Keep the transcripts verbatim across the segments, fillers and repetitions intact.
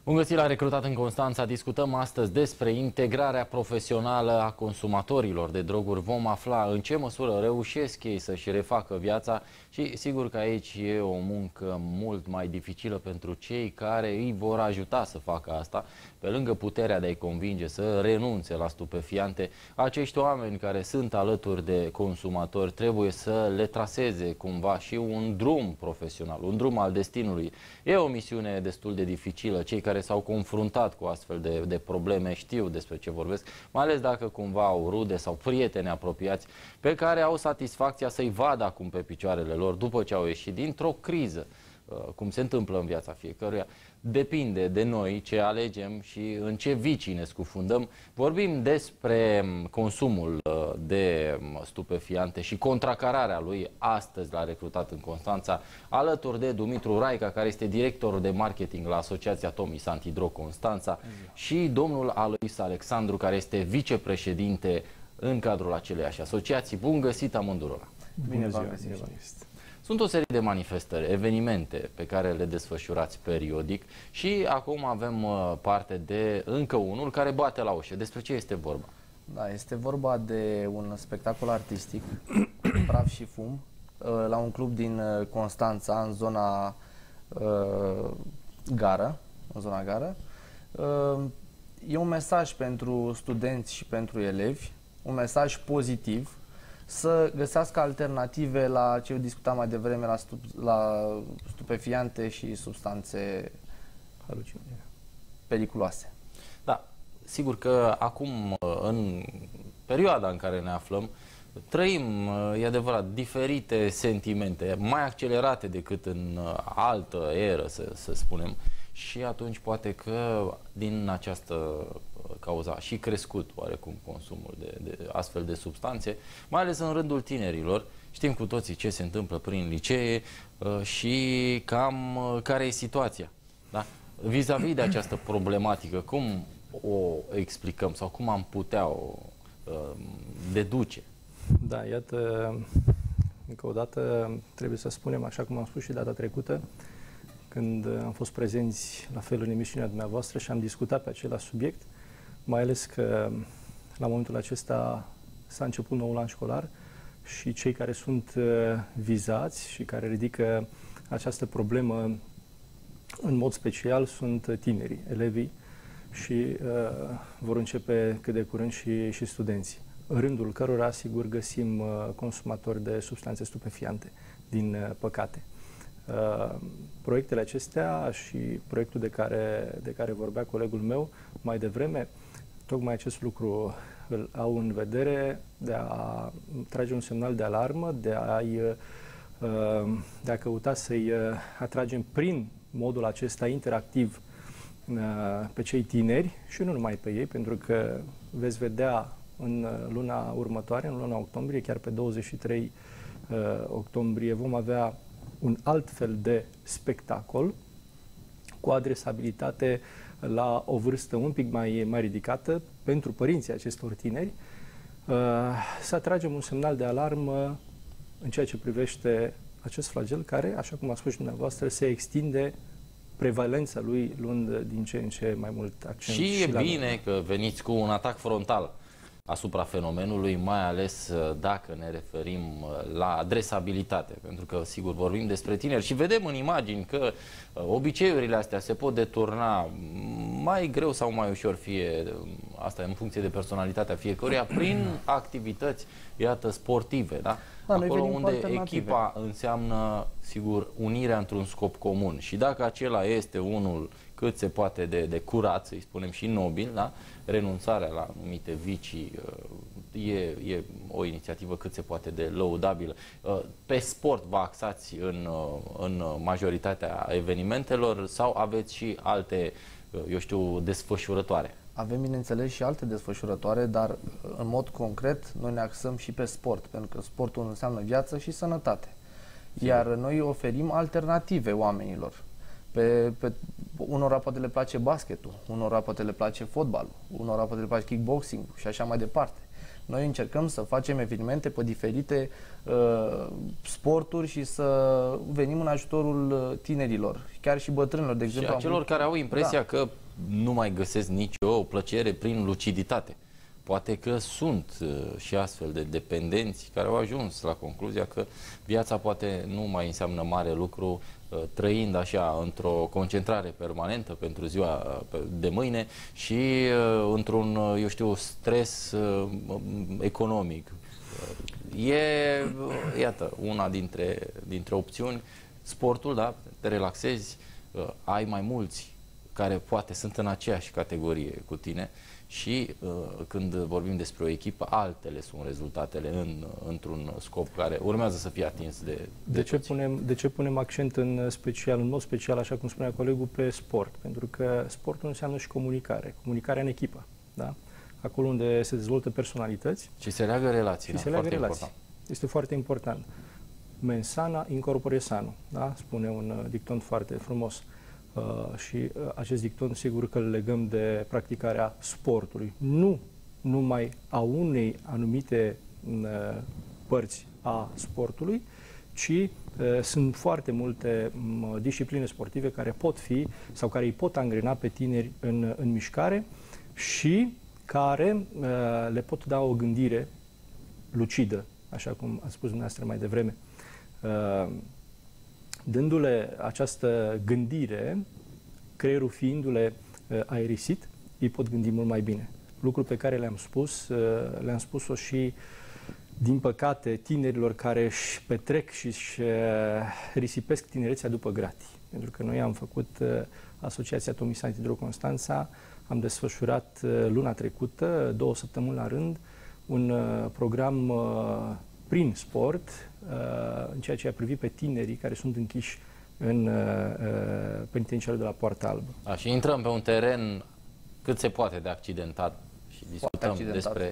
Bun găsit la Recrutat în Constanța. Discutăm astăzi despre integrarea profesională a consumatorilor de droguri. Vom afla în ce măsură reușesc ei să-și refacă viața și sigur că aici e o muncă mult mai dificilă pentru cei care îi vor ajuta să facă asta. Pe lângă puterea de a-i convinge să renunțe la stupefiante, acești oameni care sunt alături de consumatori trebuie să le traseze cumva și un drum profesional, un drum al destinului. E o misiune destul de dificilă. Cei care s-au confruntat cu astfel de, de probleme știu despre ce vorbesc, mai ales dacă cumva au rude sau prieteni apropiați pe care au satisfacția să-i vadă acum pe picioarele lor după ce au ieșit dintr-o criză, cum se întâmplă în viața fiecăruia. Depinde de noi ce alegem și în ce vicii ne scufundăm. Vorbim despre consumul de stupefiante și contracararea lui astăzi la Recrutat în Constanța, alături de Dumitru Raica, care este director de marketing la Asociația Tomis Antidrog Constanța, și domnul Alois Alexandru, care este vicepreședinte în cadrul aceleiași asociații. Bun găsit amândurora! Bine v-am găsit! Sunt o serie de manifestări, evenimente pe care le desfășurați periodic și acum avem parte de încă unul care bate la ușă. Despre ce este vorba? Da, este vorba de un spectacol artistic, Praf și Fum, la un club din Constanța, în zona uh, gară, în zona gară. Uh, e un mesaj pentru studenți și pentru elevi, un mesaj pozitiv, să găsească alternative la ce discutam mai devreme, la, stup la stupefiante și substanțe periculoase. Da, sigur că acum, în perioada în care ne aflăm, trăim, e adevărat, diferite sentimente, mai accelerate decât în altă eră, să, să spunem. Și atunci poate că din această cauză a și crescut oarecum consumul de, de astfel de substanțe, mai ales în rândul tinerilor. Știm cu toții ce se întâmplă prin licee uh, și cam uh, care e situația. Da? Vis-a-vis de această problematică, cum o explicăm sau cum am putea o uh, deduce? Da, iată, încă o dată trebuie să spunem, așa cum am spus și data trecută, când am fost prezenți la fel în emisiunea dumneavoastră și am discutat pe același subiect, mai ales că la momentul acesta s-a început noul an școlar și cei care sunt vizați și care ridică această problemă în mod special sunt tinerii, elevii și uh, vor începe cât de curând și, și studenții, în rândul cărora, sigur, găsim uh, consumatori de substanțe stupefiante, din uh, păcate. Uh, proiectele acestea și proiectul de care, de care vorbea colegul meu mai devreme, tocmai acest lucru îl au în vedere, de a trage un semnal de alarmă, de a, uh, de a căuta să-i uh, atragem prin modul acesta interactiv uh, pe cei tineri și nu numai pe ei, pentru că veți vedea în luna următoare, în luna octombrie, chiar pe douăzeci și trei uh, octombrie, vom avea un alt fel de spectacol cu adresabilitate la o vârstă un pic mai, mai ridicată pentru părinții acestor tineri, uh, să atragem un semnal de alarmă în ceea ce privește acest flagel care, așa cum a spus și dumneavoastră, se extinde, prevalența lui luând din ce în ce mai mult accent. Și, și e la bine noi. că veniți cu un atac frontal asupra fenomenului, mai ales dacă ne referim la adresabilitate, pentru că, sigur, vorbim despre tineri și vedem în imagini că obiceiurile astea se pot deturna mai greu sau mai ușor, fie asta în funcție de personalitatea fiecăruia, prin activități, iată, sportive, da? Da, acolo unde echipa înseamnă, sigur, unirea într-un scop comun și dacă acela este unul cât se poate de, de curat, să-i spunem, și nobil, da? Renunțarea la anumite vicii e, e o inițiativă cât se poate de lăudabilă. Pe sport vă axați în, în majoritatea evenimentelor sau aveți și alte, eu știu, desfășurătoare? Avem, bineînțeles, și alte desfășurătoare, dar în mod concret noi ne axăm și pe sport, pentru că sportul înseamnă viață și sănătate. Iar noi oferim alternative oamenilor. Pe, pe, unora poate le place basketul, unora poate le place fotbalul, unora poate le place kickboxing și așa mai departe. Noi încercăm să facem evenimente pe diferite uh, sporturi și să venim în ajutorul tinerilor, chiar și bătrânilor. De exemplu, și a celor am... care au impresia da. că nu mai găsesc nicio plăcere prin luciditate. Poate că sunt uh, și astfel de dependenți care au ajuns la concluzia că viața poate nu mai înseamnă mare lucru uh, trăind așa într-o concentrare permanentă pentru ziua uh, de mâine și uh, într-un, uh, eu știu, stres uh, economic. Uh, e, uh, iată, una dintre, dintre opțiuni. Sportul, da, te relaxezi, uh, ai mai mulți care poate sunt în aceeași categorie cu tine. Și uh, când vorbim despre o echipă, altele sunt rezultatele în, într-un scop care urmează să fie atins de, de, de ce punem, de ce punem accent în special, în mod special, așa cum spunea colegul, pe sport? Pentru că sportul înseamnă și comunicare, comunicarea în echipă, da? Acolo unde se dezvoltă personalități. Și se leagă relații. Și da? se leagă Foarte relații. Important. Este foarte important. Mens sana in corpore sano, da? Spune un uh, dicton foarte frumos. Uh, și uh, acest dicton sigur că îl legăm de practicarea sportului. Nu numai a unei anumite uh, părți a sportului, ci uh, sunt foarte multe um, discipline sportive care pot fi sau care îi pot angrena pe tineri în, în mișcare și care uh, le pot da o gândire lucidă, așa cum ați spus dumneavoastră mai devreme. Uh, Dându-le această gândire, creierul fiindu-le uh, aerisit, ei pot gândi mult mai bine. Lucru pe care le-am spus, uh, le-am spus-o și, din păcate, tinerilor care își petrec și își uh, risipesc tinerețea după gratii. Pentru că noi am făcut uh, Asociația Tomi Santi Drog Constanța, am desfășurat uh, luna trecută, două săptămâni la rând, un uh, program uh, prin sport, în ceea ce a privit pe tinerii care sunt închiși în uh, penitenciarul de la Poarta Albă. A, și intrăm pe un teren cât se poate de accidentat și discutăm accidentat. despre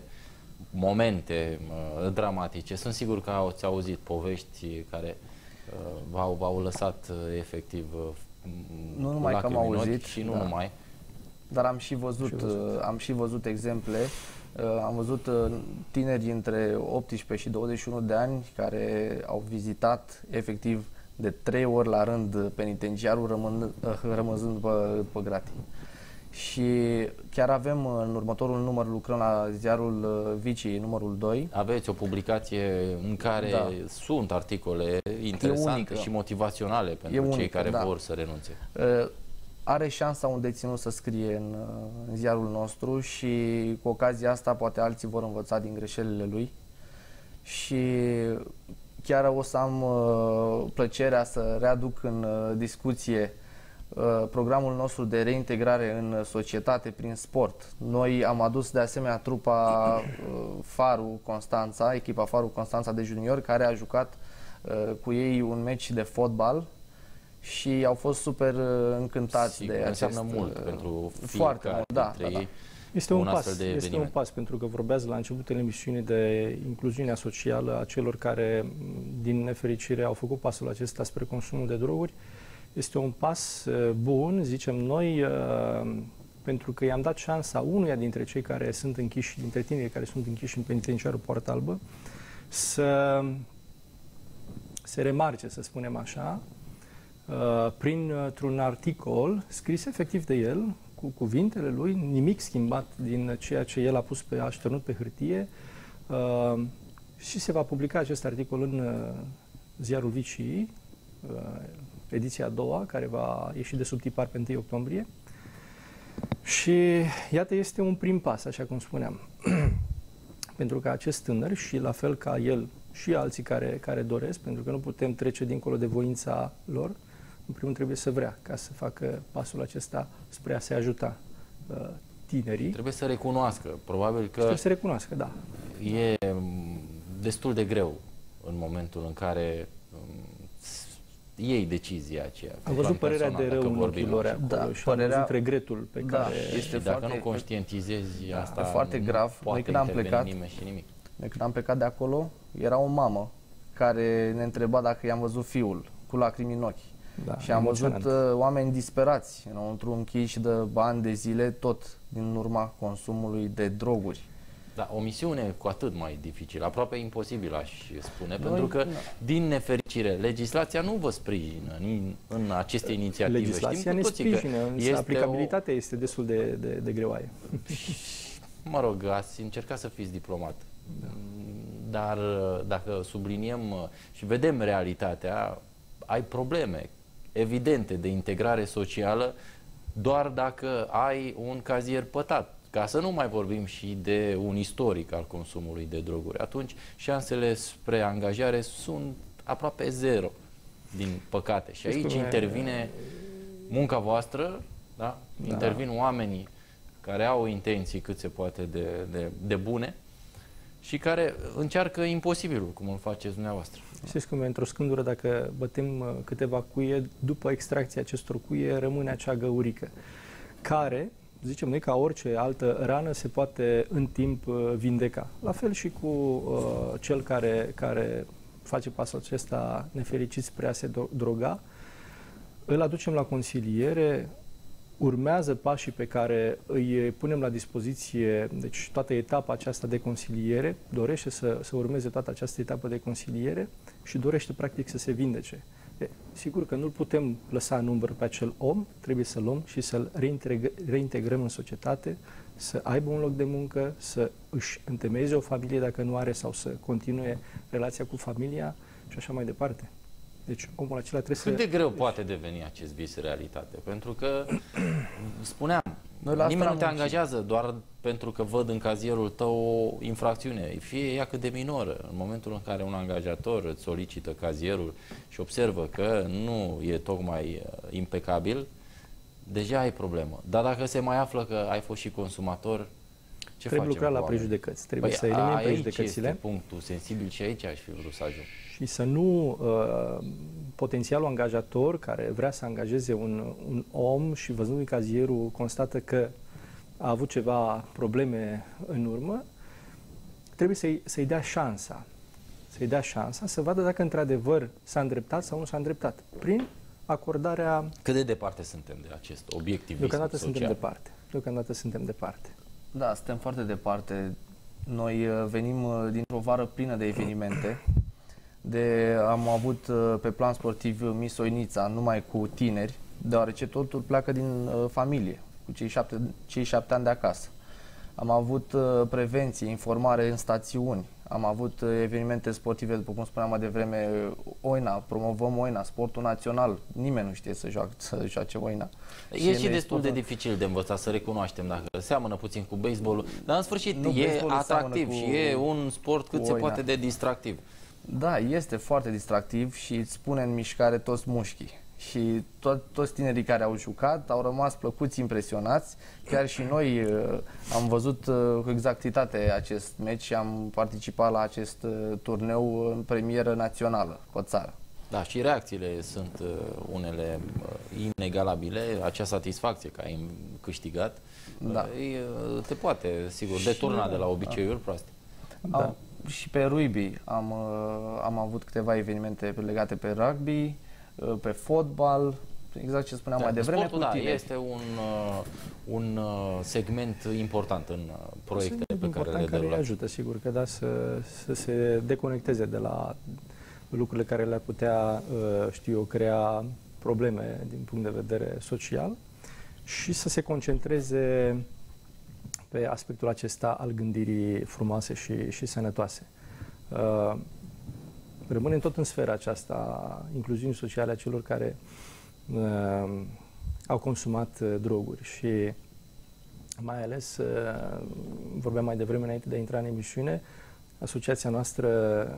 momente uh, dramatice. Sunt sigur că ați auzit povești care uh, v-au, v-au lăsat uh, efectiv uh, nu numai că am auzit și nu da. numai. Dar am și văzut, și văzut. am și văzut exemple. Am văzut tineri între optsprezece și douăzeci și unu de ani care au vizitat efectiv de trei ori la rând penitenciarul rămân, rămăzând pe, pe gratii. Și chiar avem în următorul număr, lucrăm la ziarul Vicii, numărul doi. Aveți o publicație în care da. sunt articole interesante și motivaționale pentru e cei unică, care da. vor să renunțe. Are șansa un deținut să scrie în, în ziarul nostru și cu ocazia asta poate alții vor învăța din greșelile lui și chiar o să am uh, plăcerea să readuc în uh, discuție uh, programul nostru de reintegrare în societate prin sport. Noi am adus de asemenea trupa uh, Faru Constanța, echipa Faru Constanța de juniori, care a jucat uh, cu ei un meci de fotbal și au fost super uh, încântați Sigur, de acest... înseamnă mult pentru foarte mult, da, dintre da, ei. Este un, un pas, de este un pas, pentru că vorbeați la începutul emisiunii de incluziunea socială a celor care, din nefericire, au făcut pasul acesta spre consumul de droguri. Este un pas bun, zicem noi, pentru că i-am dat șansa unuia dintre cei care sunt închiși, dintre tinerii care sunt închiși în penitenciarul Poarta Albă, să se remarce, să spunem așa, printr-un articol scris efectiv de el, cu cuvintele lui, nimic schimbat din ceea ce el a pus pe, a așternut pe hârtie, uh, și se va publica acest articol în uh, ziarul Vicii, uh, ediția a doua, care va ieși de sub tipar pe întâi octombrie. Și iată, este un prim pas, așa cum spuneam, pentru că acest tânăr și la fel ca el și alții care, care doresc, pentru că nu putem trece dincolo de voința lor, în primul rând trebuie să vrea ca să facă pasul acesta spre a se ajuta uh, tinerii. Trebuie să recunoască, probabil că... Trebuie să recunoască, da. E destul de greu în momentul în care um, iei decizia aceea. Am văzut părerea de rău în ochii lor acolo, da, și părerea... am văzut regretul pe da, care... este dacă foarte... nu conștientizezi da, asta, e foarte grav. Poate noi când am plecat, nimeni și nimic. Noi când am plecat de acolo, era o mamă care ne întreba dacă i-am văzut fiul, cu lacrimi în ochi. Da, și am emoționant. văzut uh, oameni disperați, înăuntru închiși de ani de zile, tot din urma consumului de droguri. Da, o misiune cu atât mai dificilă, aproape imposibilă, aș spune, Noi, pentru că, da. din nefericire, legislația nu vă sprijină în, în aceste inițiative. Legislația Știm cu ne toții că sprijină, însă este aplicabilitatea o... este destul de, de, de greoaie. Mă rog, ați încercat să fiți diplomat. Da. Dar dacă subliniem și vedem realitatea, ai probleme evidente de integrare socială doar dacă ai un cazier pătat. Ca să nu mai vorbim și de un istoric al consumului de droguri. Atunci șansele spre angajare sunt aproape zero, din păcate. Și aici intervine munca voastră, da? Da. Intervin oamenii care au intenții cât se poate de, de, de bune și care încearcă imposibilul, cum îl faceți dumneavoastră. Știți cum e, într-o scândură, dacă bătem câteva cuie, după extracția acestor cuie rămâne acea găurică, care, zicem noi, ca orice altă rană, se poate în timp vindeca. La fel și cu uh, cel care, care face pasul acesta nefericit spre a se droga, îl aducem la consiliere, urmează pașii pe care îi punem la dispoziție, deci toată etapa aceasta de consiliere, dorește să, să urmeze toată această etapă de consiliere și dorește practic să se vindece. E, sigur că nu-l putem lăsa în umbră pe acel om, trebuie să-l luăm și să-l reintegrăm, reintegrăm în societate, să aibă un loc de muncă, să își întemeieze o familie dacă nu are sau să continue relația cu familia și așa mai departe. Deci omul acela trebuie Cât să... de greu poate deveni acest vis realitate? Pentru că, spuneam, Noi la nimeni nu te muncii. angajează doar pentru că văd în cazierul tău o infracțiune, fie ea cât de minoră. În momentul în care un angajator îți solicită cazierul și observă că nu e tocmai impecabil, deja ai problemă. Dar dacă se mai află că ai fost și consumator, ce Trebuie lucra la oamenii? prejudecăți, trebuie Păi să eliminem aici prejudecățile. este punctul sensibil și aici aș fi vrut să ajung. Și să nu uh, potențialul angajator care vrea să angajeze un, un om și văzând cazierul constată că a avut ceva probleme în urmă, trebuie să-i, să-i dea șansa. Să-i dea șansa să vadă dacă într-adevăr s-a îndreptat sau nu s-a îndreptat. Prin acordarea... Cât de departe suntem de acest obiectivism Deocamdată social? suntem departe. Deocamdată suntem departe. Da, suntem foarte departe. Noi uh, venim uh, dintr-o vară plină de evenimente. De, am avut uh, pe plan sportiv Miss Oinița numai cu tineri, deoarece totul pleacă din uh, familie, cu cei șapte, cei șapte ani de acasă. Am avut uh, prevenție, informare în stațiuni, am avut uh, evenimente sportive, după cum spuneam mai devreme, Oina, promovăm Oina, sportul național, nimeni nu știe să joace, să joace Oina. E și, și destul de dificil de învățat, să recunoaștem, dacă seamănă puțin cu baseball, dar în sfârșit Nu, e atractiv și e un sport cât se Oina. poate de distractiv. Da, este foarte distractiv și îți pune în mișcare toți mușchii. Și to- toți tinerii care au jucat au rămas plăcuți impresionați. Chiar și noi uh, am văzut uh, cu exactitate acest meci și am participat la acest uh, turneu în premieră națională pe țară. Da, și reacțiile sunt uh, unele uh, inegalabile, acea satisfacție că ai câștigat, Da. uh, te poate, sigur, deturna de la obiceiuri proaste. Da. Am, și pe rugby am, uh, am avut câteva evenimente legate pe rugby, uh, pe fotbal, exact ce spuneam Da, mai devreme. sportul, cu da, tineri. este un, uh, un uh, segment important în uh, proiectele pe care le care îi derulați. ajută, sigur, că da, să, să se deconecteze de la lucrurile care le-ar putea, uh, știu eu, crea probleme din punct de vedere social și să se concentreze pe aspectul acesta al gândirii frumoase și, și sănătoase. Uh, rămânem tot în sfera aceasta incluziunii sociale a celor care uh, au consumat uh, droguri și mai ales, uh, vorbeam mai devreme înainte de a intra în emisiune, asociația noastră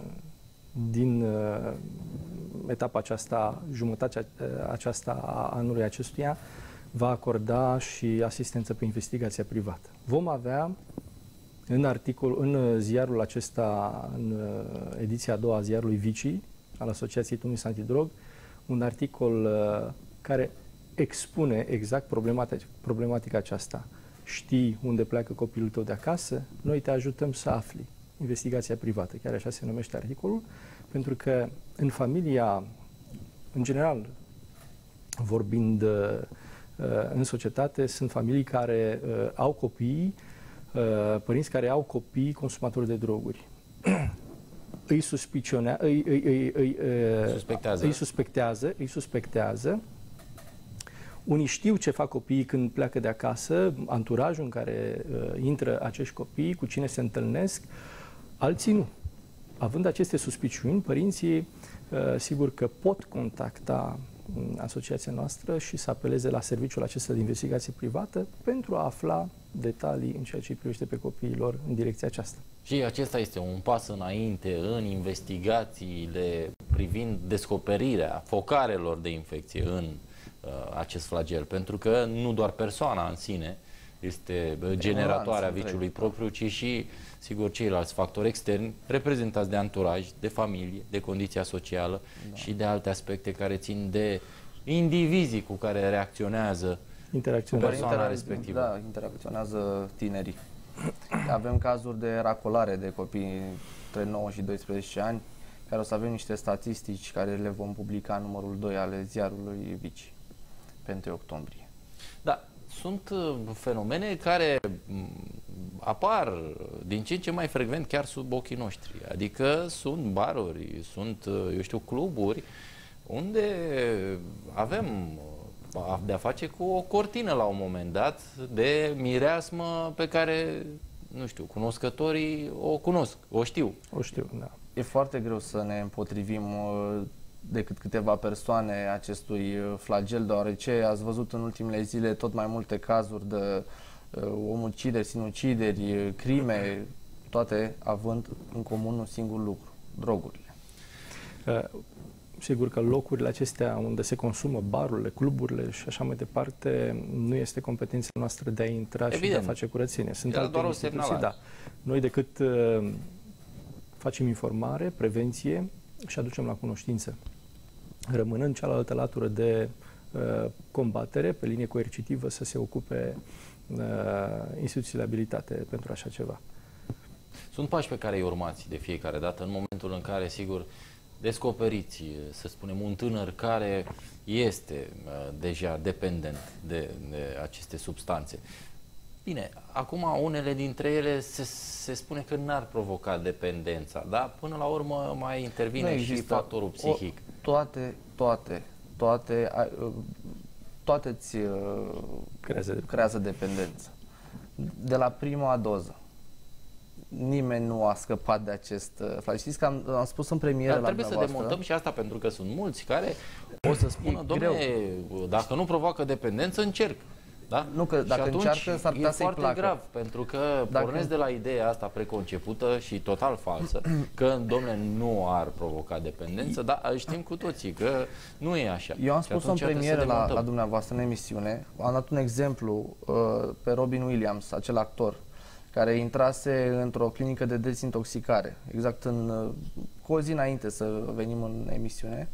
din uh, etapa aceasta, jumătatea aceasta a anului acestuia, va acorda și asistență pe investigația privată. Vom avea în articol, în ziarul acesta, în ediția a doua a ziarului Vicii, al Asociației Tumis Antidrog, un articol uh, care expune exact problematica, problematica aceasta. Știi unde pleacă copilul tău de acasă? Noi te ajutăm să afli. Investigația privată, chiar așa se numește articolul, pentru că în familia, în general, vorbind uh, în societate, sunt familii care uh, au copii părinți care au copii consumatori de droguri. Îi suspicionează, îi, îi, îi, îi, suspectează. îi suspectează, îi suspectează. Unii știu ce fac copiii când pleacă de acasă, anturajul în care uh, intră acești copii, cu cine se întâlnesc, alții nu. Având aceste suspiciuni, părinții uh, sigur că pot contacta asociația noastră și să apeleze la serviciul acesta de investigație privată pentru a afla detalii în ceea ce îi privește pe copiilor în direcția aceasta. Și acesta este un pas înainte în investigațiile privind descoperirea focarelor de infecție în uh, acest flagel, pentru că nu doar persoana în sine este generatoarea viciului propriu, ci și, sigur, ceilalți factori externi reprezentați de anturaj, de familie, de condiția socială, da, și de alte aspecte care țin de indivizii cu care reacționează persoana respectivă. Da, interacționează tinerii. Avem cazuri de racolare de copii între nouă și doisprezece ani, care o să avem niște statistici care le vom publica în numărul doi ale ziarului Vici, pe întâi octombrie. Da, sunt fenomene care apar din ce în ce mai frecvent chiar sub ochii noștri. Adică sunt baruri, sunt, eu știu, cluburi unde avem de-a face cu o cortină la un moment dat de mireasmă pe care, nu știu, cunoscătorii o cunosc, o știu. O știu, da. E foarte greu să ne împotrivim decât câteva persoane acestui flagel, deoarece ați văzut în ultimele zile tot mai multe cazuri de omucideri, sinucideri, crime, toate având în comun un singur lucru, drogurile. Uh. Sigur că locurile acestea unde se consumă, barurile, cluburile și așa mai departe, nu este competența noastră de a intra, evident, și de a face curățenie. Sunt era alte doar o instituții, da. Noi decât uh, facem informare, prevenție și aducem la cunoștință. Rămânând cealaltă latură de uh, combatere, pe linie coercitivă, să se ocupe uh, instituțiile abilitate pentru așa ceva. Sunt pași pe care îi urmați de fiecare dată, în momentul în care, sigur, descoperiți, să spunem, un tânăr care este uh, deja dependent de, de aceste substanțe. Bine, acum unele dintre ele se, se spune că n-ar provoca dependența, dar până la urmă mai intervine și factorul psihic. O, toate, toate, toate, toate îți uh, creează, creează dependență. De la prima doză. Nimeni nu a scăpat de acest flagel. Știți că am, am spus în premieră la trebuie să demontăm și asta, pentru că sunt mulți care o să spună, dom'le, dacă nu provoacă dependență, încerc. Da? Nu, că dacă și încearcă, s-ar putea să-i placă. E foarte grav, pentru că dacă... pornesc de la ideea asta preconcepută și total falsă, că, dom'le, nu ar provoca dependență, dar știm cu toții că nu e așa. Eu am spus în premieră la, la dumneavoastră în emisiune, am dat un exemplu uh, pe Robin Williams, acel actor, care intrase într-o clinică de dezintoxicare, exact în, cu o zi înainte să venim în emisiune,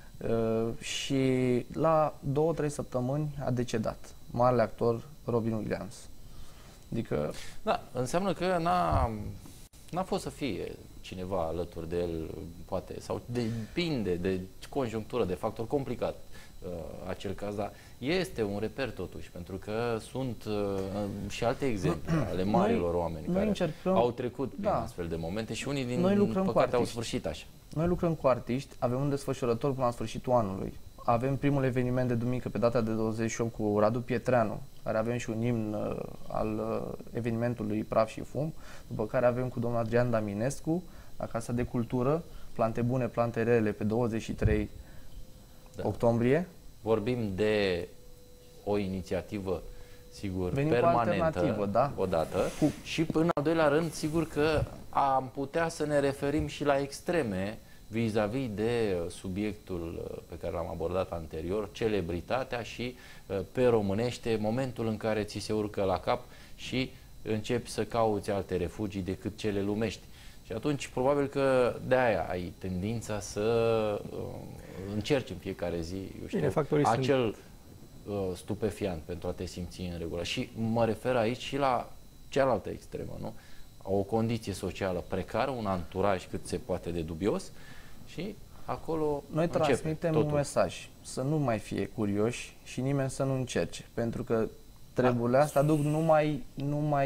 și la două, trei săptămâni a decedat. Marele actor Robin Williams. Adică... Da, înseamnă că n-a, n-a fost să fie cineva alături de el, poate, sau depinde de conjunctură, de factor complicat. Uh, acel caz, dar este un reper totuși, pentru că sunt uh, și alte exemple ale marilor noi, oameni noi care încercăm, au trecut prin da. astfel de momente și unii din noi lucrăm păcate au sfârșit așa. Noi lucrăm cu artiști, avem un desfășurător până la sfârșitul anului. Avem primul eveniment de duminică pe data de douăzeci și opt cu Radu Pietreanu, care avem și un imn uh, al uh, evenimentului Praf și Fum, după care avem cu domnul Adrian Daminescu la Casa de Cultură, Plante Bune, Plante Rele pe douăzeci și trei da. octombrie. Vorbim de o inițiativă, sigur, Venim permanentă, da? odată, cu... și în al doilea rând, sigur că am putea să ne referim și la extreme vis-a-vis de subiectul pe care l-am abordat anterior, celebritatea și, pe românește, momentul în care ți se urcă la cap și începi să cauți alte refugii decât cele lumești. Și atunci, probabil că de-aia ai tendința să uh, încerci în fiecare zi, eu știu, Bine, acel uh, stupefiant pentru a te simți în regulă. Și mă refer aici și la cealaltă extremă, nu? O condiție socială precară, un anturaj cât se poate de dubios și acolo noi transmitem totul. Un mesaj, să nu mai fie curioși și nimeni să nu încerce, pentru că treburile astea duc numai, numai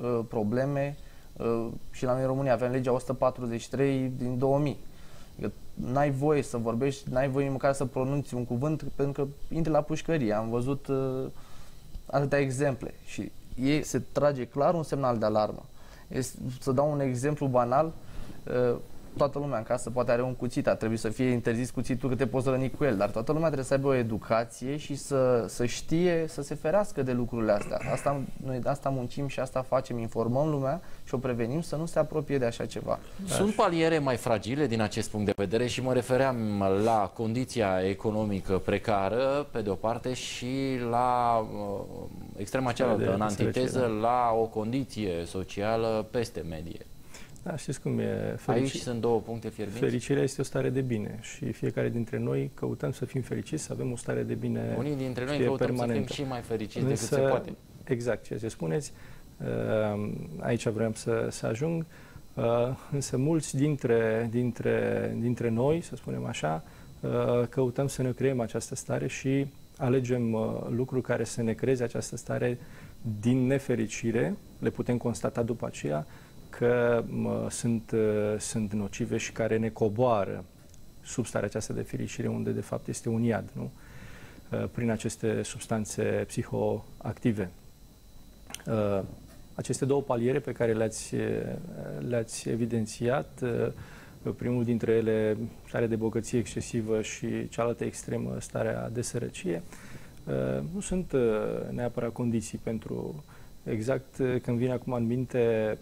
uh, probleme uh, și la noi în România avem legea o sută patruzeci și trei din două mii. Adică n-ai voie să vorbești, n-ai voie măcar să pronunți un cuvânt pentru că intri la pușcărie. Am văzut uh, atâtea exemple și ei se trage clar un semnal de alarmă. Este, să dau un exemplu banal, uh, toată lumea în casă poate are un cuțit, ar trebui să fie interzis cuțitul că te poți răni cu el, dar toată lumea trebuie să aibă o educație și să, să știe, să se ferească de lucrurile astea. Asta, noi asta muncim și asta facem, informăm lumea și o prevenim să nu se apropie de așa ceva. Sunt paliere mai fragile din acest punct de vedere și mă refeream la condiția economică precară, pe de o parte, și la uh, extrema cealaltă, în antiteză, la o condiție socială peste medie. Da, știți cum e. Ferici... Aici sunt două puncte fierbinți. Fericirea este o stare de bine și fiecare dintre noi căutăm să fim fericiți, să avem o stare de bine. Unii dintre noi căutăm permanentă. Să fim și mai fericiți Însă, decât se poate. Exact ceea ce spuneți. Aici vreau să, să ajung. Însă mulți dintre, dintre, dintre noi, să spunem așa, căutăm să ne creăm această stare și alegem lucruri care să ne creeze această stare din nefericire. Le putem constata după aceea că mă, sunt, sunt nocive și care ne coboară sub starea aceasta de fericire, unde de fapt este un iad, nu? Prin aceste substanțe psihoactive. Aceste două paliere pe care le-ați le-ați evidențiat, primul dintre ele starea de bogăție excesivă și cealaltă extremă starea de sărăcie, nu sunt neapărat condiții pentru. Exact când vine acum în minte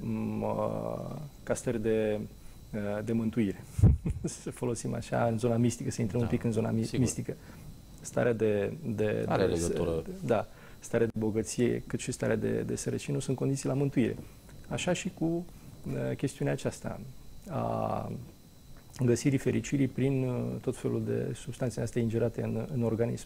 ca stări de, de mântuire. Să folosim așa în zona mistică, să intrăm da, un pic în zona sigur. mistică. Starea de, de, Are de, legătură. Da, starea de bogăție, cât și starea de, de sărăcie nu sunt condiții la mântuire. Așa și cu uh, chestiunea aceasta a găsirii fericirii prin uh, tot felul de substanțe astea ingerate în, în organism.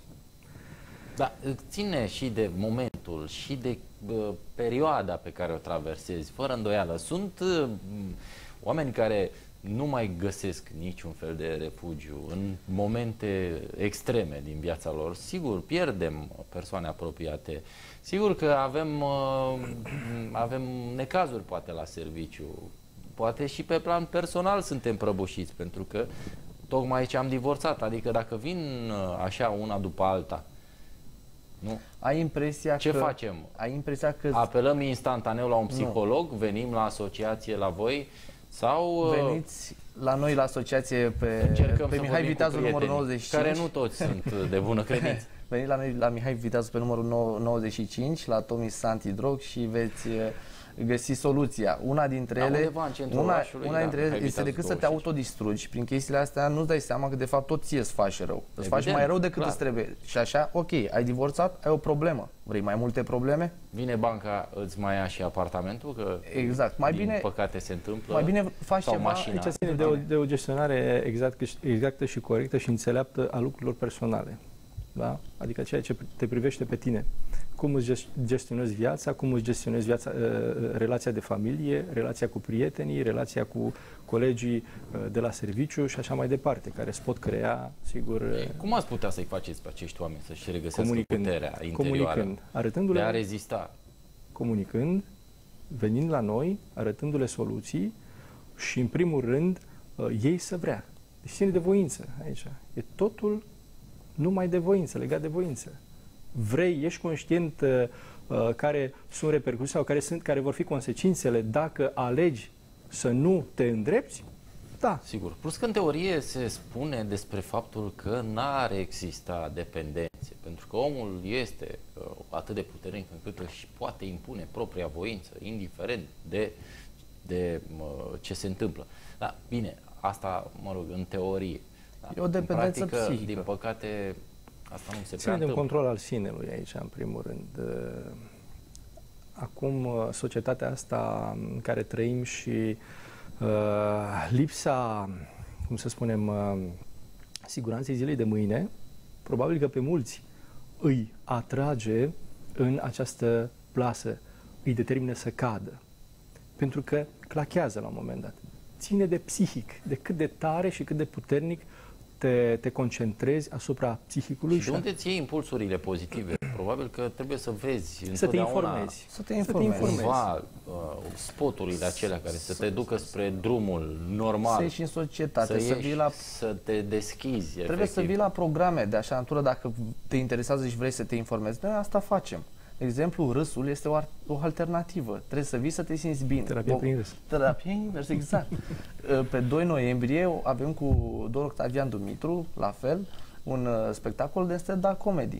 Da, ține și de momentul și de uh, perioada pe care o traversezi, fără îndoială. Sunt uh, oameni care nu mai găsesc niciun fel de refugiu în momente extreme din viața lor. Sigur, pierdem persoane apropiate. Sigur că avem, uh, avem necazuri poate la serviciu. Poate și pe plan personal suntem prăbușiți, pentru că tocmai aici am divorțat. Adică dacă vin uh, așa una după alta, nu. Ai impresia Ce că, facem? Ai impresia că apelăm instantaneu la un psiholog, nu. venim la asociație la voi sau veniți la noi la asociație pe, pe Mihai Viteazu numărul nouăzeci și cinci, care nu toți sunt de bună credință. Veniți la noi la Mihai Viteazu pe numărul nouăzeci și cinci, la Tomis Antidrog și veți găsi soluția. Una dintre da, ele, una, una dintre da, ele este decât să te autodistrugi prin chestiile astea, nu-ți dai seama că de fapt tot ție îți faci rău. Îți faci mai rău decât clar. îți trebuie. Și așa, ok, ai divorțat, ai o problemă. Vrei mai multe probleme? Vine banca, îți mai ia și apartamentul, că exact. Mai din bine, păcate se întâmplă. Mai bine faci sau ceva. Mașina. Aici ține de o, de o gestionare exact, exactă și corectă și înțeleaptă a lucrurilor personale. Da? Adică ceea ce te privește pe tine. Cum îți gestionezi viața, cum îți gestionezi viața, relația de familie, relația cu prietenii, relația cu colegii de la serviciu și așa mai departe, care îți pot crea, sigur... Cum ați putea să-i faceți pe acești oameni să-și regăsească comunicând, puterea interioară comunicând, arătându-le, de a rezista? Comunicând, venind la noi, arătându-le soluții și, în primul rând, ei să vrea. Deci ține de voință aici. E totul numai de voință, legat de voință. Vrei, ești conștient uh, care sunt repercusiile sau care, sunt, care vor fi consecințele dacă alegi să nu te îndrepți? Da. Sigur. Plus că în teorie se spune despre faptul că n-ar exista dependențe, pentru că omul este uh, atât de puternic încât își poate impune propria voință, indiferent de, de uh, ce se întâmplă. Da, bine, asta, mă rog, în teorie. Da. E o dependență în practică, psihică. din păcate, asta nu se ține de un control al sinelui aici, în primul rând. Acum, societatea asta în care trăim și uh, lipsa, cum să spunem, uh, siguranței zilei de mâine, probabil că pe mulți îi atrage în această plasă, îi determină să cadă. Pentru că clachează la un moment dat. Ține de psihic, de cât de tare și cât de puternic Te, te concentrezi asupra psihicului. Și de unde ți iei impulsurile pozitive? Probabil că trebuie să vezi să te informezi. Să te informezi. Cumva, spoturile acelea care să te ducă spre drumul normal. Să ieși în societate, să, să, ieși, vii la... să te deschizi. Trebuie efectiv. să vii la programe de așa natură dacă te interesează și vrei să te informezi. Noi asta facem. De exemplu, râsul este o, o alternativă. Trebuie să vii să te simți bine. Terapia prin râs. Terapia invers, exact. Pe doi noiembrie avem cu domnul Octavian Dumitru, la fel, un spectacol de stand-up comedy.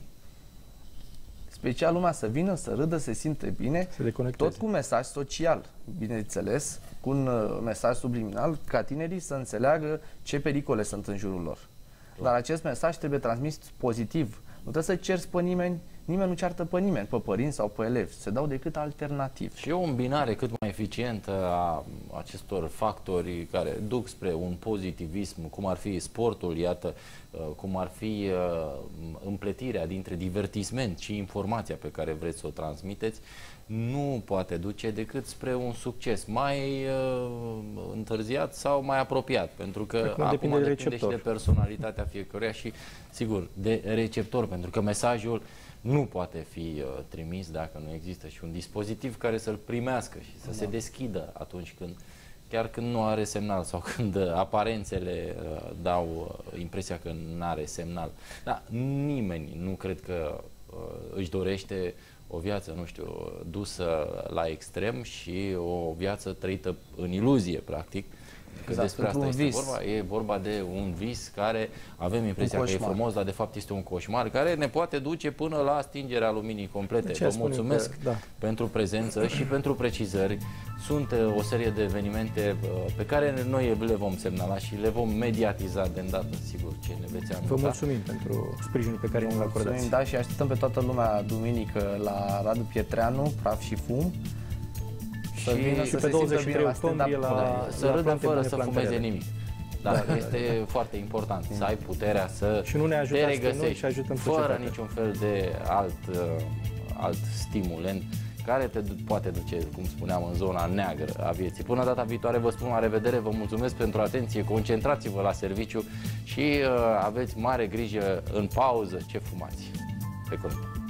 Special lumea să vină, să râdă, să se simte bine, tot cu mesaj social, bineînțeles, cu un mesaj subliminal, ca tinerii să înțeleagă ce pericole sunt în jurul lor. Dar acest mesaj trebuie transmis pozitiv. Nu trebuie să cerți pe nimeni, nimeni nu ceartă pe nimeni, pe părinți sau pe elevi. Se dau decât alternativ. Și o îmbinare cât mai eficientă a acestor factori care duc spre un pozitivism, cum ar fi sportul, iată, cum ar fi împletirea dintre divertisment și informația pe care vreți să o transmiteți, nu poate duce decât spre un succes mai uh, întârziat sau mai apropiat, pentru că acum depinde, de, depinde și de personalitatea fiecăruia și, sigur, de receptor, pentru că mesajul nu poate fi uh, trimis dacă nu există și un dispozitiv care să-l primească și să da. se deschidă atunci când, chiar când nu are semnal sau când uh, aparențele uh, dau uh, impresia că nu are semnal. Dar nimeni nu cred că uh, își dorește o viață, nu știu, dusă la extrem și o viață trăită în iluzie, practic. Că exact, despre asta este vis. vorba. E vorba de un vis care avem impresia că e frumos, dar de fapt este un coșmar care ne poate duce până la stingerea luminii complete. Vă mulțumesc că, da. pentru prezență și pentru precizări. Sunt o serie de evenimente pe care noi le vom semnala și le vom mediatiza de îndată, sigur, ce ne veți anunța. Vă mulțumim pentru sprijinul pe care ne-l acordați. Da, și așteptăm pe toată lumea duminică la Radu Pietreanu, Praf și Fum. Și, și să pe douăzeci și trei octombrie la, la, să râdă fără să fumeze nimic. Da, da, este da. foarte important să ai puterea să și nu ne te regăsești și ajutăm fără niciun fel de alt, alt stimulent care te poate duce, cum spuneam, în zona neagră a vieții. Până data viitoare vă spun la revedere, vă mulțumesc pentru atenție, concentrați-vă la serviciu și uh, aveți mare grijă în pauză ce fumați. Pe curând!